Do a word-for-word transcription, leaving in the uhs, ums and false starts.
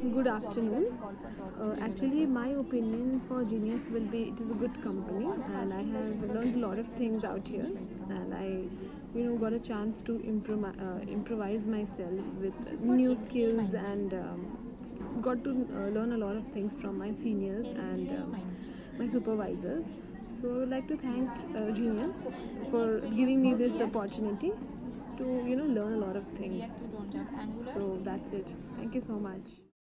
Good afternoon. Uh, actually, my opinion for Genius will be it is a good company, and I have learned a lot of things out here, and I, you know, got a chance to improv- uh, improvise myself with new skills, and um, got to uh, learn a lot of things from my seniors and um, my supervisors. So I would like to thank uh, Genius for giving me this opportunity to you know learn a lot of things. So that's it. Thank you so much.